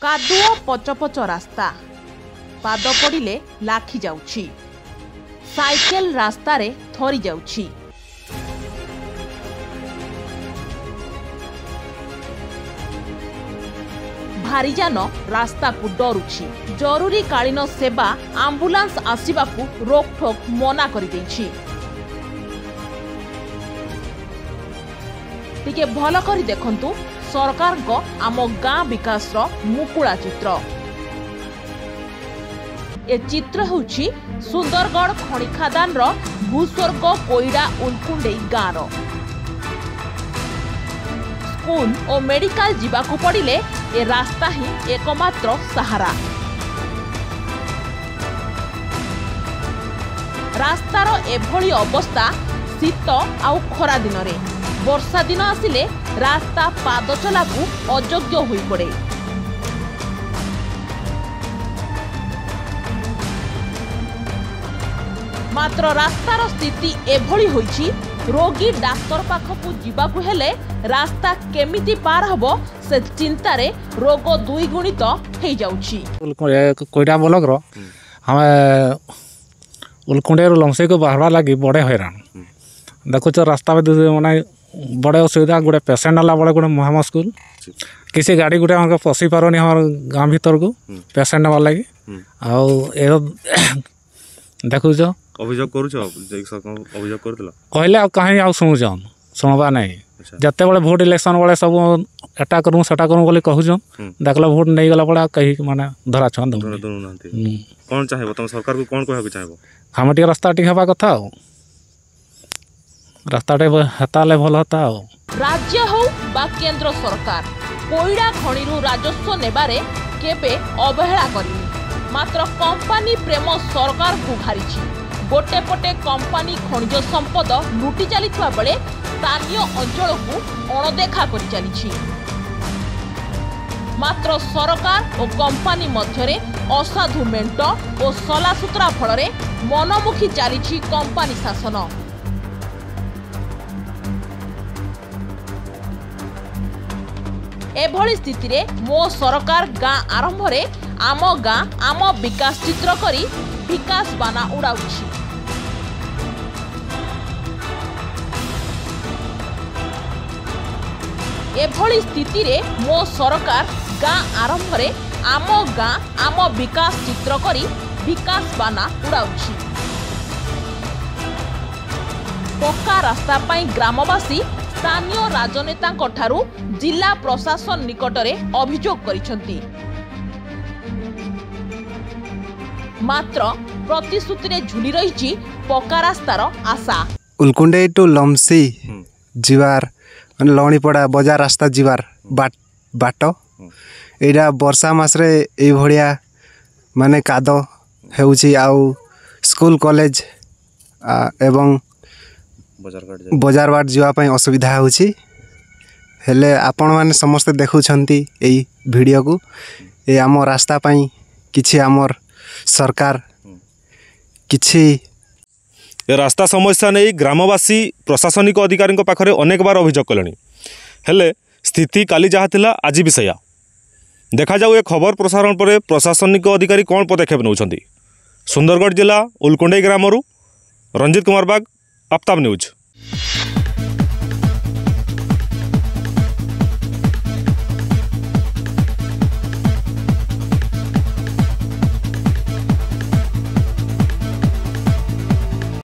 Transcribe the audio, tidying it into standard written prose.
कादुओ पचपच रास्ता पाद पड़िले lucky जाउछि cycle रास्ता रे थरी जाउछि। भारीजान रास्ता को डरुछि। जरूरी कालीन सेवा आंबुलांस आसिबाकू रोकठोक मना करि दैछि। टिके भल करी देखंतु सरकार को आम गाँ विकास रो मुकुला चित्र। ए चित्र होछि सुंदरगढ़ खणी खादान रो भूस्वर्ग कोईडा उलकुंडे गाँव रो। स्कूल और मेडिकल जीवाकू पड़िले ए रास्ता ही एकमात्र सहारा। रास्तार एभली अवस्था शीत आउ खरा दिन रे। वर्षा दिन आसिले रास्ता पाद चलाकू अयोग्य होई पड़े। मात्र रास्तार स्थिति एभली होईछि रोगी डाक्तर पाखकू जीवाकू हेले रास्ता केमिति पार हबो से चिंता रे रोग दुई गुणित हेई जाउछि। कोईडा ब्लॉक रो हमें उलकुंडे लमसे को बाहरवा लगी बड़े हैरान देखुच रास्ता में माने बड़े असुविधा। गोटे पेसेंट नाला बड़े गोटे महामा स्कूल किसी गाड़ी गोटे हमके पशि पारनी हमार गाँव भीतर को पेसेंट नवा लगी देखुच अभियोग करूछ अभियोग करतला कहले आ कहीं आ सुनुछन सुनबा नहीं। जते बड़े वोट इलेक्शन बड़े सब एटा करूँ सेटा करूँ बोली कहूँ देखल वोट नहीं गला बड़ा कहीं माने धरा छन कौन चाहेबो तुम सरकार को कौन कहबो चाहेबो हम टी रास्ता टी हेबा कथा रास्ता टे हेताले भल होता। राज्य हो बा केंद्र सरकार कोईडा खणीरू राजस्व नेबारे केबे अवहेला करिनी। मात्र कंपनी प्रेम सरकार को घारिछि। गोटे पटे कंपनी खनिज संपद लुटि चलिथिबा बेले स्थानीय अंचल को अणदेखा करि चलिछि। मात्र सरकार और कंपनी मध्यरे असाधु मेंट और सलासुतरा फल मनमुखी चलिछि कंपनी शासन। एभली स्थिति रे मो सरकार गाँ आरंभ रे आम गाँ आम विकास चित्र करी विकास बाना उड़ाउछि। एभली स्थिति रे मो सरकार गाँ आरंभ रे आम गाँ आम विकास चित्र करी विकास बाना उड़ाउछि। पक्का रास्ता पाई ग्रामवासी स्थानीय राजनेता ठारू जिला प्रशासन निकटरे अभियोग करिसंती। मात्र प्रतिश्रुति रे झुली रहिछि पक्का रास्तार आशा। उलकुंडे टू लमसी जीवार लणीपड़ा बजार रास्ता जीवार बाट एटा वर्षा मास रे ए भड़िया माने काद हेउछि आउ स्कूल कॉलेज एवं बजार बाट जावाई असुविधा होछि। हेले आपण माने समस्ते देखुछंती एई वीडियो को ए आम रास्ता पई किछि आमर सरकार किछि ए रास्ता समस्या नहीं ग्रामवासी प्रशासनिक अधिकारी पाखरे अनेक बार अभियोग कले हेले स्थिति काली जहाँ थिला आज भी सैया देखा जाऊ। ए खबर प्रसारण पर प्रशासनिक अधिकारी कौन पदक्षेप नौछंती। सुंदरगढ़ जिला उलकुंडे ग्रामरू रंजित कुमार बाग आफ्ताब न्यूज।